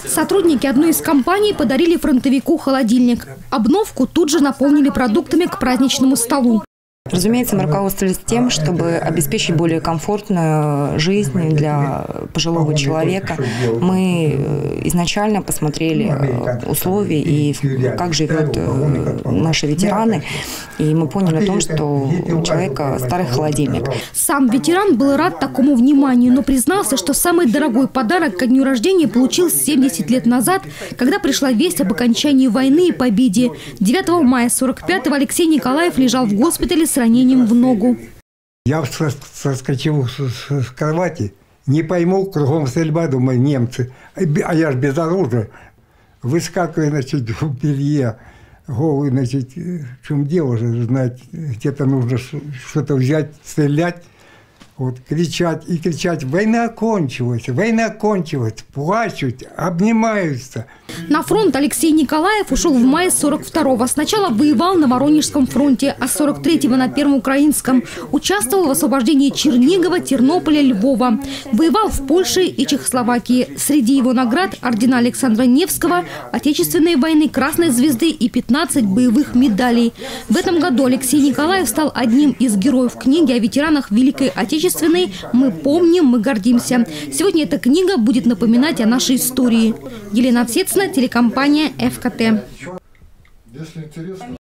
Сотрудники одной из компаний подарили фронтовику холодильник. Обновку тут же наполнили продуктами к праздничному столу. Разумеется, мы руководствовались тем, чтобы обеспечить более комфортную жизнь для пожилого человека. Мы изначально посмотрели условия и как живут наши ветераны, и мы поняли о том, что у человека старый холодильник. Сам ветеран был рад такому вниманию, но признался, что самый дорогой подарок ко дню рождения получил 70 лет назад, когда пришла весть об окончании войны и победе. 9 мая 45-го Алексей Николаев лежал в госпитале с ранением в ногу. Я соскочил с кровати, не пойму, кругом стрельба, думаю, немцы. А я же без оружия. Выскакиваю, значит, в белье, голый, значит, в чем дело же, знать, где-то нужно что-то взять, стрелять. Вот, кричать и кричать: война кончилась, плачут, обнимаются. На фронт Алексей Николаев ушел в мае 42-го. Сначала воевал на Воронежском фронте, а 43-го на Первом Украинском. Участвовал в освобождении Чернигова, Тернополя, Львова. Воевал в Польше и Чехословакии. Среди его наград ордена Александра Невского, Отечественной войны, Красной звезды и 15 боевых медалей. В этом году Алексей Николаев стал одним из героев книги о ветеранах Великой Отечественной. Мы помним, мы гордимся. Сегодня эта книга будет напоминать о нашей истории. Елена Отсецна, телекомпания ФКТ.